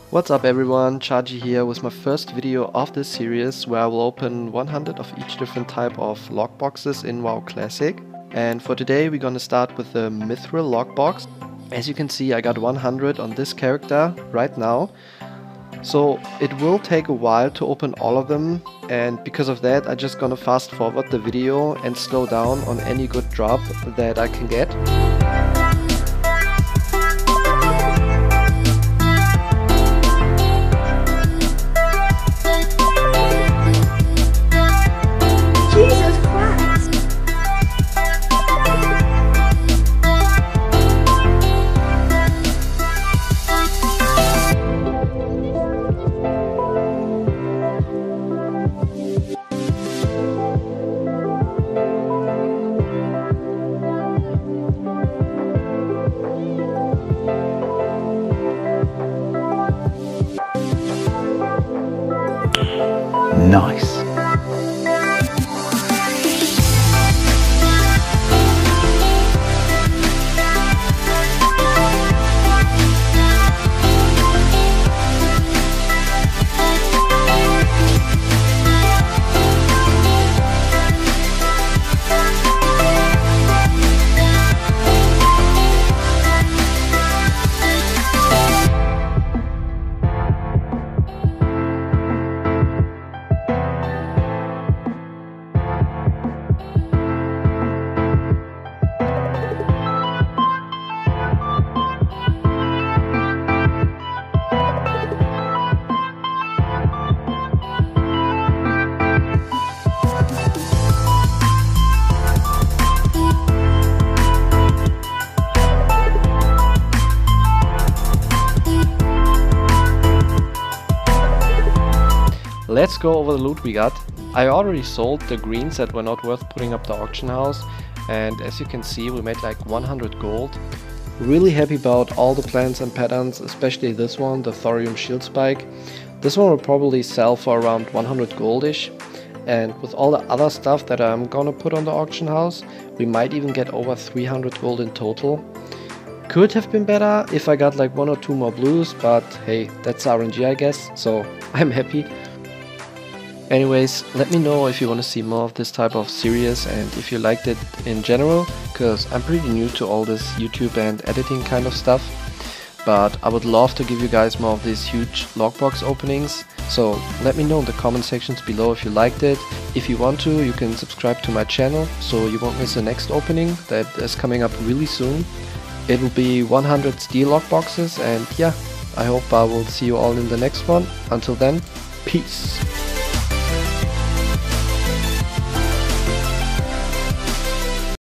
What's up everyone, Chargy here with my first video of this series where I will open 100 of each different type of lockboxes in WoW Classic. And for today we're gonna start with the Mithril lockbox. As you can see, I got 100 on this character right now. So it will take a while to open all of them, and because of that I'm just gonna fast forward the video and slow down on any good drop that I can get. Nice. Let's go over the loot we got. I already sold the greens that were not worth putting up the auction house, and as you can see we made like 100 gold. Really happy about all the plans and patterns, especially this one, the Thorium Shield Spike. This one will probably sell for around 100 goldish, and with all the other stuff that I'm gonna put on the auction house, we might even get over 300 gold in total. Could have been better if I got like 1 or 2 more blues, but hey, that's RNG I guess, so I'm happy. Anyways, let me know if you want to see more of this type of series and if you liked it in general, because I'm pretty new to all this YouTube and editing kind of stuff. But I would love to give you guys more of these huge lockbox openings, so let me know in the comment sections below if you liked it. If you want to, you can subscribe to my channel so you won't miss the next opening that is coming up really soon. It will be 100 steel lockboxes, and yeah, I hope I will see you all in the next one. Until then, peace!